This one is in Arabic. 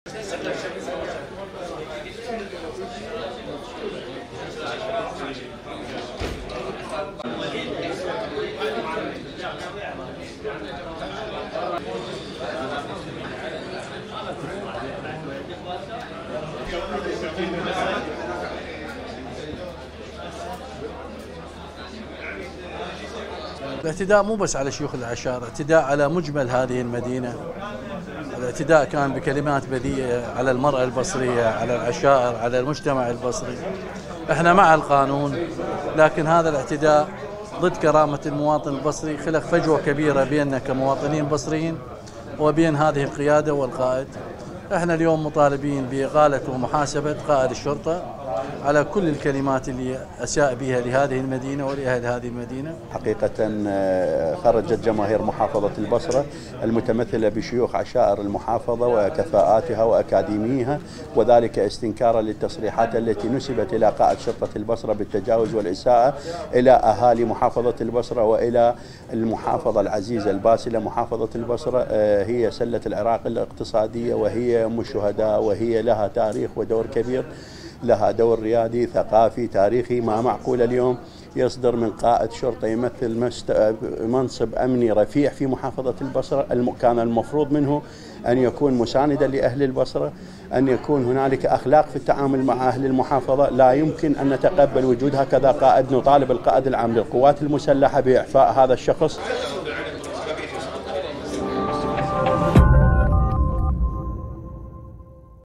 الاعتداء مو بس على شيوخ العشائر، اعتداء على مجمل هذه المدينة. الاعتداء كان بكلمات بذيئة على المرأة البصرية، على العشائر، على المجتمع البصري. احنا مع القانون، لكن هذا الاعتداء ضد كرامة المواطن البصري، خلق فجوة كبيرة بيننا كمواطنين بصريين وبين هذه القيادة والقائد. احنا اليوم مطالبين بإقالة ومحاسبة قائد الشرطة على كل الكلمات اللي أساء بها لهذه المدينة ولأهل هذه المدينة. حقيقة خرجت جماهير محافظة البصرة المتمثلة بشيوخ عشائر المحافظة وكفاءاتها وأكاديميها، وذلك استنكارا للتصريحات التي نسبت إلى قائد شرطة البصرة بالتجاوز والإساءة إلى أهالي محافظة البصرة وإلى المحافظة العزيزة الباسلة. محافظة البصرة هي سلة العراق الاقتصادية، وهي أم الشهداء، وهي لها تاريخ ودور كبير، لها دور ريادي ثقافي تاريخي. ما معقول اليوم يصدر من قائد شرطة يمثل منصب أمني رفيع في محافظة البصرة، كان المفروض منه أن يكون مساندا لأهل البصرة، أن يكون هنالك أخلاق في التعامل مع أهل المحافظة. لا يمكن أن نتقبل وجود هكذا قائد. نطالب القائد العام للقوات المسلحة بإعفاء هذا الشخص.